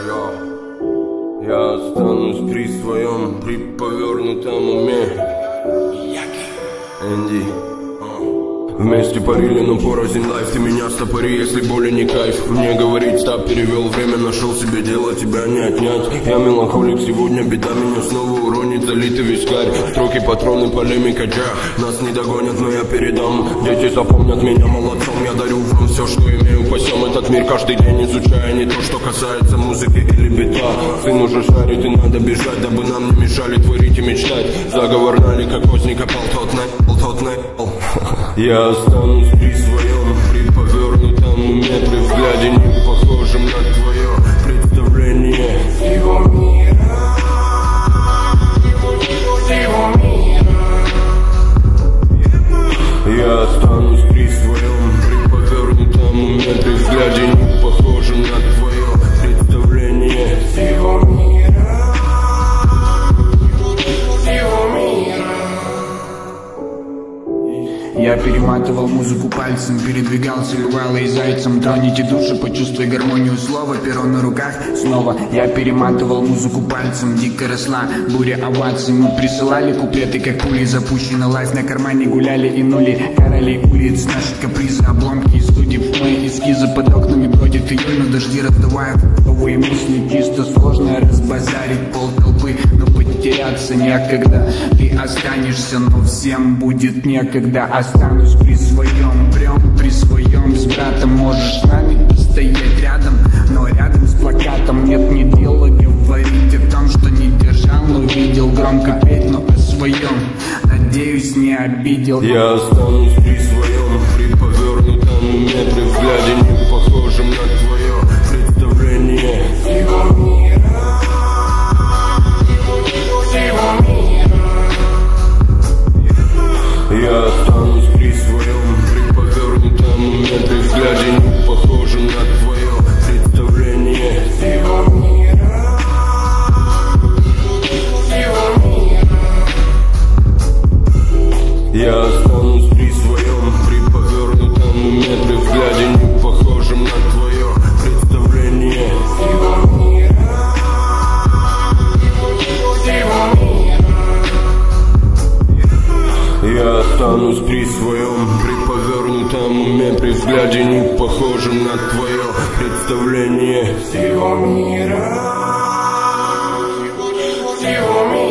Я останусь при своем, при повернутом уме. Энди. Вместе парили, но порознь лайф. Ты меня стопори, если боли не кайф. Мне говорить стоп, перевел время, нашел себе дело, тебя не отнять. Я меланхолик, сегодня беда меня снова уронит, залитый вискарь. Строки, патроны, полемика, джа. Нас не догонят, но я передам. Дети запомнят меня молодцом, я дарю вам все, что имею. Пасем этот мир каждый день, изучая не то, что касается музыки или бита. Сын уже шарит и надо бежать, дабы нам не мешали творить и мечтать. Заговор налик, как поздний копал тот нэпл. Я останусь при своем, при повернутом уме, при взгляде не похожем на твое представление всего мира. Я останусь при своем, при повернутом уме, при взгляде не похожем на твое представление всего мира. Я перематывал музыку пальцем, передвигался левалой зайцем. Троните души, почувствуй гармонию слова, перо на руках снова. Я перематывал музыку пальцем, дико росла буря оваций. Мы присылали куплеты, как пули, запущены лайф на кармане, гуляли и нули. Короли улиц, наши капризы, обломки из судеб. Мои эскизы под окнами бродит июль, но дожди раздувают новые мысли. Чисто сложно разбазарить полтолпы, но потеряться некогда. Ты останешься, но всем будет некогда. Останусь при своем, прям при своем. С братом можешь с нами постоять рядом, но рядом с плакатом нет ни дела говорить о том, что не держал, но видел. Громко петь, но о своем, надеюсь, не обидел. Я останусь при своем, при повернутом уме, при взгляде не похожем на твое представление всего мира. Я останусь при своем, при повернутом уме, при взгляде не похожем на твое представление всего мира. Я останусь при своем, при повернутом уме, при взгляде не похожем на твое представление всего мира. Я останусь при своем, при повернутом уме, при взгляде не похожем на твое представление всего мира.